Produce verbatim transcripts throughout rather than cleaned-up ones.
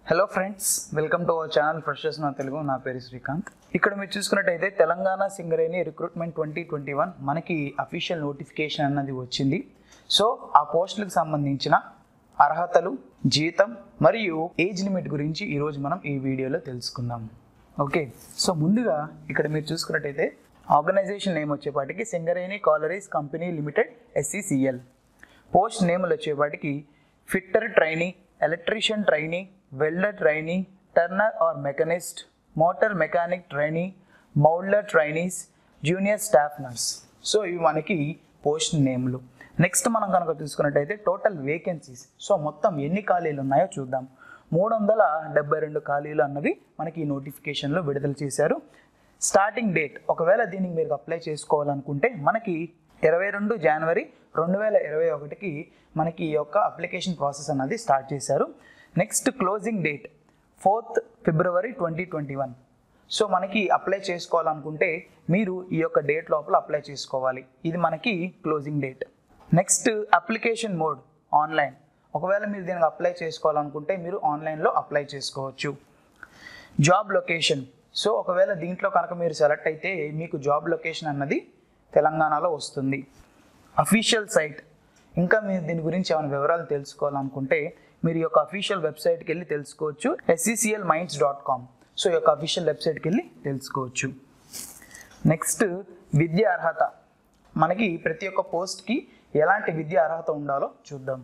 Hello friends, welcome to our channel freshers now Telugu. నా పేరు శ్రీకాంత్. ఇక్కడ మీరు చూసుకున్నట్టయితే Telangana Singareni recruitment twenty twenty one మనకి అఫీషియల్ నోటిఫికేషన్ అన్నది వచ్చింది. సో ఆ పోస్టులకు సంబంధించిన అర్హతలు, జీతం మరియు ఏజ్ లిమిట్ గురించి ఈరోజు మనం ఈ వీడియోలో తెలుసుకుందాం. ఓకే, సో ముందుగా ఇక్కడ మీరు చూసుకున్నట్టయితే ఆర్గనైజేషన్ నేమ్ వచ్చేపాటికి Singareni collieries company limited SCCL. Post నేములు వచ్చేపాటికి fitter trainee, electrician trainee, welder trainee, turner or machinist, motor mechanic trainee, moulder trainees, junior staff nurse. So ఇవి మనకి పోస్ట్ నేమ్లు. నెక్స్ట్ మనం కనుక చూసుకున్నట్టయితే టోటల్ వేకెన్సీస్. సో మొత్తం ఎన్ని ఖాళీలు ఉన్నాయో చూద్దాం. మూడు వందల డెబ్బై రెండు ఖాళీలు అన్నవి మనకి ఈ నోటిఫికేషన్లో విడుదల చేశారు. స్టార్టింగ్ డేట్, ఒకవేళ దీనికి మీరు అప్లై చేసుకోవాలనుకుంటే మనకి ఇరవై రెండు జనవరి రెండు వేల ఇరవై ఒకటికి మనకి ఈ యొక్క అప్లికేషన్ ప్రాసెస్ అన్నది స్టార్ట్ చేశారు. Next closing date fourth February twenty twenty one. So మనకి అప్లై చేసుకోవాలనుకుంటే మీరు ఈ యొక్క డేట్ లోపల అప్లై చేసుకోవాలి. ఇది మనకి closing date. Next application mode online. ఒకవేళ మీరు దీనికి అప్లై చేసుకోవాలనుకుంటే మీరు ఆన్లైన్లో అప్లై చేసుకోవచ్చు. Job location. సో ఒకవేళ దీంట్లో కనుక మీరు సెలెక్ట్ అయితే మీకు జాబ్ లొకేషన్ అన్నది తెలంగాణలో వస్తుంది. Official site. ఇంకా మీరు దీని గురించి ఏమైనా వివరాలు తెలుసుకోవాలనుకుంటే మీరు ఈ యొక్క అఫీషియల్ వెబ్సైట్కి వెళ్ళి తెలుసుకోవచ్చు. SCCL minds dot com. So ఈ యొక్క అఫీషియల్ వెబ్సైట్కి వెళ్ళి తెలుసుకోవచ్చు. నెక్స్ట్ విద్యా అర్హత. మనకి ప్రతి ఒక్క పోస్ట్కి ఎలాంటి విద్యా అర్హత ఉండాలో చూద్దాం.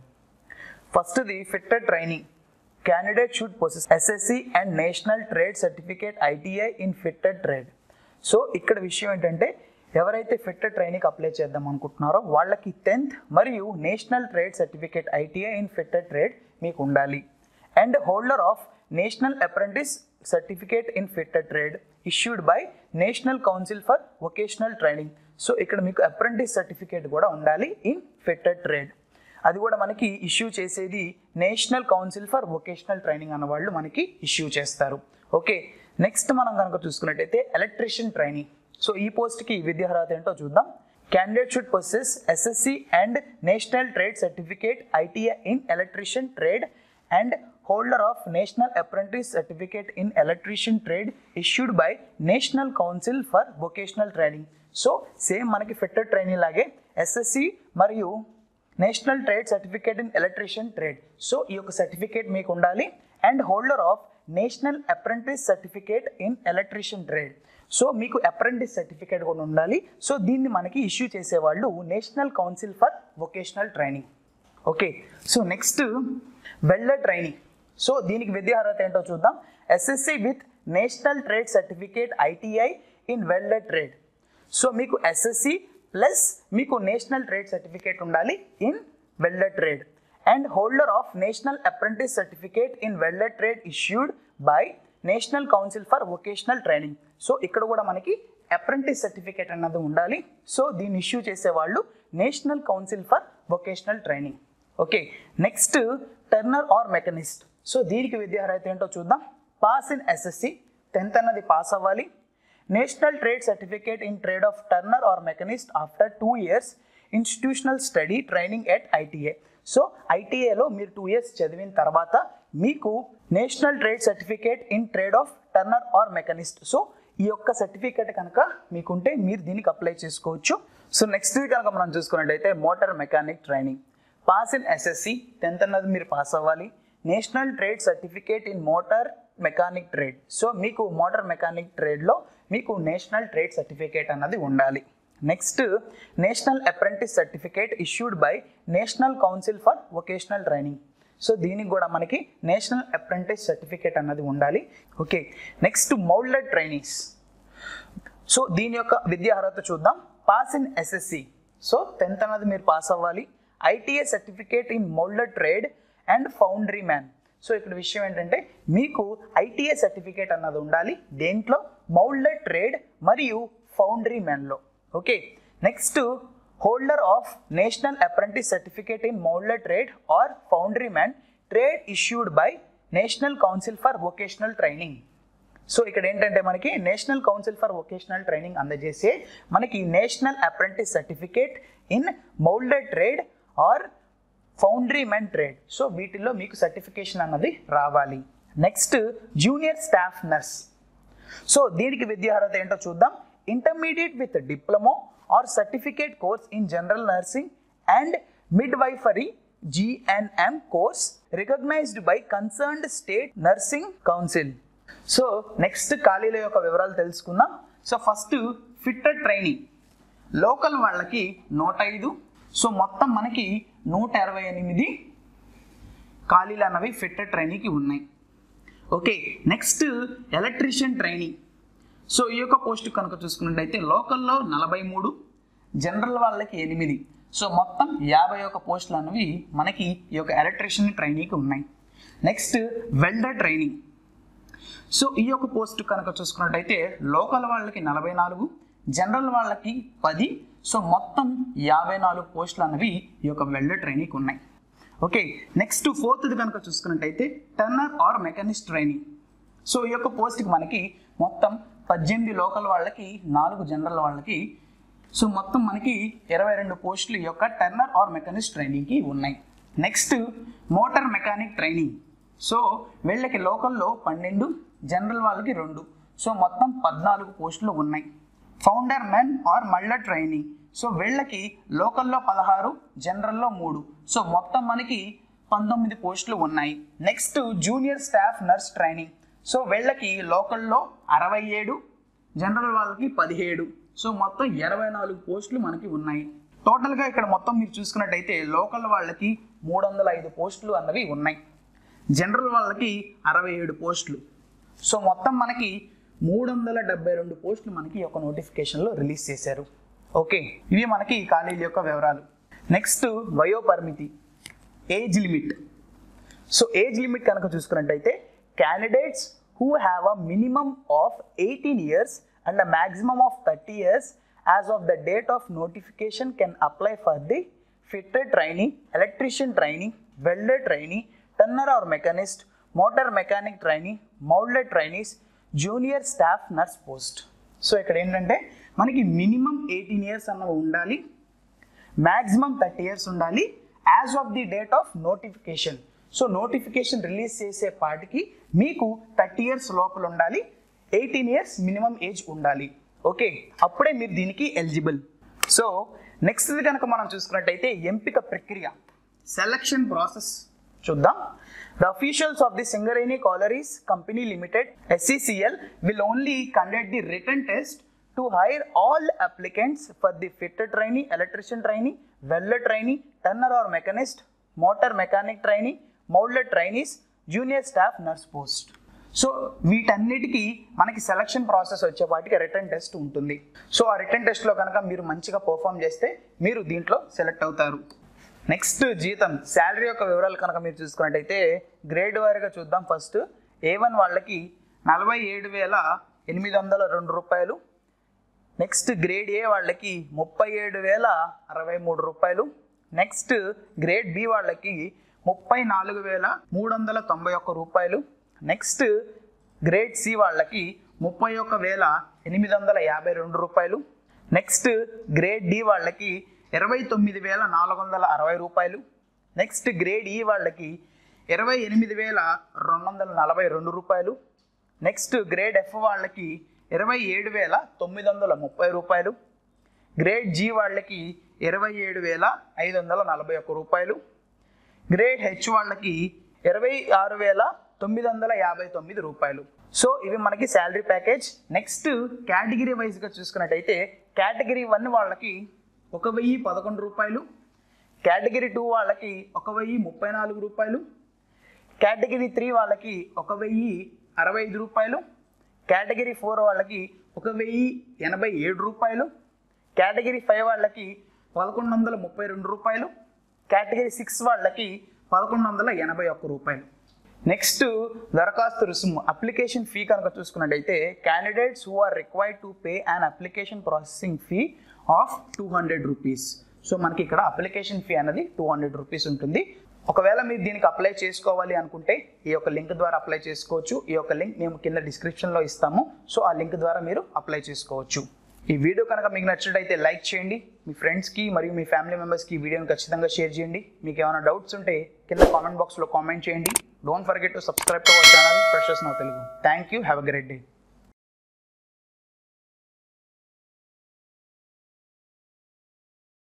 ఫస్ట్ది fitter training. Candidate should possess SSC and national trade certificate ITI in fitter trade. So ఇక్కడ విషయం ఏంటంటే ఎవరైతే ఫిట్టర్ ట్రైనింగ్ అప్లై చేద్దాం అనుకుంటున్నారో వాళ్ళకి టెన్త్ మరియు national trade certificate ITI in fitter trade మీకు ఉండాలి. And holder of national apprentice certificate in fitter trade issued by national council for vocational training. So ఇక్కడ మీకు అప్రెంటిస్ సర్టిఫికేట్ కూడా ఉండాలి ఇన్ ఫిట్టర్ ట్రేడ్. అది కూడా మనకి ఇష్యూ చేసేది national council for vocational training అన్న వాళ్ళు మనకి ఇష్యూ చేస్తారు. ఓకే, నెక్స్ట్ మనం కనుక చూసుకున్నట్టయితే ఎలక్ట్రీషియన్ ట్రైనింగ్. సో ఈ పోస్ట్కి విద్యా అర్హత ఏంటో చూద్దాం. Candidate should possess SSC and national trade certificate ITI in electrician trade and holder of national apprentice certificate in electrician trade issued by national council for vocational training. So same మనకి fitter training లాగే SSC మరియు national trade certificate in electrician trade. So ఈ యొక్క certificate మీకు ఉండాలి. And holder of national apprentice certificate in electrician trade. So మీకు apprentice certificate కూడా ఉండాలి. సో దీన్ని మనకి ఇష్యూ చేసేవాళ్ళు national council for vocational training. Okay, so next welder training. So దీనికి విద్యా అర్హత ఏంటో చూద్దాం. SSC with national trade certificate ITI in welder trade. So మీకు ఎస్ఎస్సి ప్లస్ మీకు నేషనల్ ట్రేడ్ సర్టిఫికేట్ ఉండాలి in welder trade. And holder of national apprentice certificate in welder trade issued by national council for vocational training. So ఇక్కడ కూడా మనకి apprentice certificate అన్నది ఉండాలి. So దీన్ని issue చేసేవాళ్ళు national council for vocational training. Okay, next turner or machinist. So దీనికి విద్యా అర్హత ఏంటో చూద్దాం. పాస్ ఇన్ ఎస్ఎస్సి, టెన్త్ అన్నది పాస్ అవ్వాలి. National trade certificate in trade of turner or machinist after two years institutional study training at ITI. So ఐటీఐలో మీరు two years చదివిన తర్వాత మీకు national trade certificate in trade of turner or machinist. So ఈ యొక్క certificate కనుక మీకుంటే మీరు దీనికి అప్లై చేసుకోవచ్చు. సో నెక్స్ట్ కనుక మనం చూసుకున్నట్టయితే motor mechanic training. Pass in SSC, tenth అన్నది మీరు పాస్ అవ్వాలి. National trade certificate in motor mechanic trade. So మీకు మోటార్ మెకానిక్ ట్రేడ్లో మీకు నేషనల్ ట్రేడ్ సర్టిఫికేట్ అన్నది ఉండాలి. Next national apprentice certificate issued by national council for vocational training. So దీనికి కూడా మనకి నేషనల్ అప్రెంటిస్ సర్టిఫికేట్ అన్నది ఉండాలి. Okay, next moulder trainees. So దీని యొక్క విద్యా అర్హత చూద్దాం. Pass in SSC. So tenth అన్నది మీరు పాస్ అవ్వాలి. ITI certificate in moulder trade and foundry man. So ఇక్కడ విషయం ఏంటంటే మీకు ఐటీఐ సర్టిఫికేట్ అన్నది ఉండాలి. దేంట్లో? మౌల్డర్ ట్రేడ్ మరియు ఫౌండరీ మ్యాన్లో. Okay, next holder of national apprentice certificate in moulder trade or foundry man trade issued by national council for vocational training. So ఇక్కడ ఏంటంటే మనకి national council for vocational training అందజేసే మనకి national apprentice certificate in moulder trade or foundry man trade. So వీటిల్లో మీకు certification అన్నది రావాలి. Next junior staff nurse. So దీనికి విద్యా అర్హత ఏంటో చూద్దాం. Intermediate with diploma or certificate course in general nursing and midwifery GNM course recognized by concerned state nursing council. So next ఖాళీల యొక్క వివరాలు తెలుసుకుందాం. So first fitter training local వాళ్ళకి నూట ఐదు. సో మొత్తం మనకి నూట ఇరవై ఎనిమిది ఖాళీలు అన్నవి ఫిట్టర్ ట్రైనింగ్కి ఉన్నాయి. Okay, next electrician training. So ఈ యొక్క పోస్ట్ కనుక చూసుకున్నట్టయితే లోకల్లో నలభై మూడు, జనరల్ వాళ్ళకి ఎనిమిది. సో మొత్తం యాభై ఒక పోస్టులు అనేవి మనకి ఈ యొక్క ఎలక్ట్రీషియన్ ట్రైనింగ్కి ఉన్నాయి. Next welder training. సో ఈ యొక్క పోస్ట్ కనుక చూసుకున్నట్టయితే లోకల్ వాళ్ళకి నలభై నాలుగు, జనరల్ వాళ్ళకి పది. సో మొత్తం యాభై నాలుగు పోస్టులు అనేవి ఈ యొక్క వెల్డర్ ట్రైనింగ్కి ఉన్నాయి. ఓకే, నెక్స్ట్ ఫోర్త్ది కనుక చూసుకున్నట్టయితే turner or machinist training. So ఈ యొక్క పోస్ట్కి మనకి మొత్తం పద్దెనిమిది లోకల్ వాళ్ళకి, నాలుగు జనరల్ వాళ్ళకి. సో మొత్తం మనకి ఇరవై రెండు పోస్టులు ఈ యొక్క టర్నర్ ఆర్ మెకానిస్ట్ ట్రైనింగ్కి ఉన్నాయి. Next motor mechanic training. So వీళ్ళకి లోకల్లో పన్నెండు, జనరల్ వాళ్ళకి రెండు. సో మొత్తం పద్నాలుగు పోస్టులు ఉన్నాయి. Founder men or moulder training. So వీళ్ళకి లోకల్లో పదహారు, జనరల్లో మూడు. సో మొత్తం మనకి పంతొమ్మిది పోస్టులు ఉన్నాయి. Next junior staff nurse training. So వీళ్ళకి లోకల్లో అరవై ఏడు, జనరల్ వాళ్ళకి పదిహేడు. సో మొత్తం ఇరవై నాలుగు పోస్టులు మనకి ఉన్నాయి. టోటల్గా ఇక్కడ మొత్తం మీరు చూసుకున్నట్టయితే లోకల్ వాళ్ళకి మూడు వందల ఐదు పోస్టులు అన్నవి ఉన్నాయి, జనరల్ వాళ్ళకి అరవై ఏడు పోస్టులు. సో మొత్తం మనకి మూడు వందల డెబ్బై రెండు పోస్టులు మనకి ఈ యొక్క నోటిఫికేషన్లో రిలీజ్ చేశారు. ఓకే, ఇవి మనకి ఖాళీల యొక్క వివరాలు. నెక్స్ట్ వయోపరిమితి, age limit. So age limit కనుక చూసుకున్నట్టయితే candidates who have a minimum of eighteen years and a maximum of thirty years as of the date of notification can apply for the fitter training, electrician training, welder training, turner or mechanist, motor mechanic training, moulder trainees, junior staff nurse post. So ఇక్కడ ఏంటంటే మనకి minimum eighteen years అన్న ఉండాలి, maximum thirty years ఉండాలి as of the date of notification. So notification release చేసే పాటికి మీకు thirty years లోపల ఉండాలి, ఎయిటీన్ ఇయర్స్ మినిమం ఏజ్ ఉండాలి. ఓకే, అప్పుడే మీరు దీనికి ఎలిజిబుల్. సో నెక్స్ట్ కనుక మనం చూసుకున్నట్టయితే ఎంపిక ప్రక్రియ, సెలక్షన్ ప్రాసెస్ చూద్దాం. The officials of the Singareni collieries company limited SCCL will only conduct the written test to hire all applicants for the fitter trainee, electrician trainee, welder trainee, turner or mechanist, motor mechanic trainee, moulder trainees, junior staff nurse post. So వీటన్నిటికీ మనకి selection process వచ్చేపాటికి written test ఉంటుంది. So ఆ written టెస్ట్లో కనుక మీరు మంచిగా perform చేస్తే మీరు దీంట్లో సెలెక్ట్ అవుతారు. నెక్స్ట్ జీతం, శాలరీ యొక్క వివరాలు కనుక మీరు చూసుకున్నట్టయితే గ్రేడ్ వారీగా చూద్దాం. ఫస్ట్ ఏ వన్ వాళ్ళకి నలభై ఏడు వేల ఎనిమిది వందల రెండు రూపాయలు. నెక్స్ట్ గ్రేడ్ ఏ వాళ్ళకి ముప్పై ఏడు వేల అరవై మూడు రూపాయలు. నెక్స్ట్ గ్రేడ్ బి వాళ్ళకి ముప్పై నాలుగు వేల మూడు వందల తొంభై ఒక్క రూపాయలు. నెక్స్ట్ గ్రేడ్ సి వాళ్ళకి ముప్పై ఒక్క వేల ఎనిమిది వందల యాభై రెండు రూపాయలు. నెక్స్ట్ గ్రేడ్ డి వాళ్ళకి ఇరవై తొమ్మిది వేల నాలుగు వందల అరవై రూపాయలు. నెక్స్ట్ గ్రేడ్ ఈ వాళ్ళకి ఇరవై ఎనిమిది వేల రెండు వందల నలభై రెండు రూపాయలు. నెక్స్ట్ గ్రేడ్ ఎఫ్ వాళ్ళకి ఇరవై ఏడు వేల తొమ్మిది వందల ముప్పై రూపాయలు. గ్రేడ్ జి వాళ్ళకి ఇరవై ఏడు వేల ఐదు వందల నలభై ఒక్క రూపాయలు. గ్రేడ్ హెచ్ వాళ్ళకి ఇరవై ఆరు వేల తొమ్మిది వందల యాభై తొమ్మిది రూపాయలు. సో ఇవి మనకి శాలరీ ప్యాకేజ్. నెక్స్ట్ కేటగిరీ వైజ్గా చూసుకున్నట్టయితే కేటగిరీ వన్ వాళ్ళకి ఒక వెయ్యి పదకొండు రూపాయలు. కేటగిరీ టూ వాళ్ళకి ఒక వెయ్యి ముప్పై నాలుగు రూపాయలు. కేటగిరీ త్రీ వాళ్ళకి ఒక వెయ్యి అరవై ఐదు రూపాయలు. కేటగిరీ ఫోర్ వాళ్ళకి ఒక వెయ్యి ఎనభై ఏడు రూపాయలు. కేటగిరీ ఫైవ్ వాళ్ళకి పదకొండు వందల ముప్పై రెండు రూపాయలు. కేటగిరీ సిక్స్ వాళ్ళకి పదకొండు వందల ఎనభై ఒక్క రూపాయలు. నెక్స్ట్ దరఖాస్తు రుసుము, అప్లికేషన్ ఫీ కనుక చూసుకున్నట్టయితే candidates who are required to pay and application processing fee of two hundred rupees. So మనకి ఇక్కడ అప్లికేషన్ ఫీ అనేది టూ హండ్రెడ్ రూపీస్ ఉంటుంది. ఒకవేళ మీరు దీనికి అప్లై చేసుకోవాలి అనుకుంటే ఈ యొక్క లింక్ ద్వారా అప్లై చేసుకోవచ్చు. ఈ యొక్క లింక్ మేము కింద డిస్క్రిప్షన్లో ఇస్తాము. సో ఆ లింక్ ద్వారా మీరు అప్లై చేసుకోవచ్చు. ఈ వీడియో కనుక మీకు నచ్చినట్టయితే లైక్ చేయండి, మీ ఫ్రెండ్స్కి మరియు మీ ఫ్యామిలీ మెంబర్స్కి ఈ వీడియోని ఖచ్చితంగా షేర్ చేయండి. మీకు ఏమైనా డౌట్స్ ఉంటే కింద కామెంట్ బాక్స్లో కామెంట్ చేయండి. Don't forget to subscribe to our channel freshers now Telugu. Thank you, have a great day.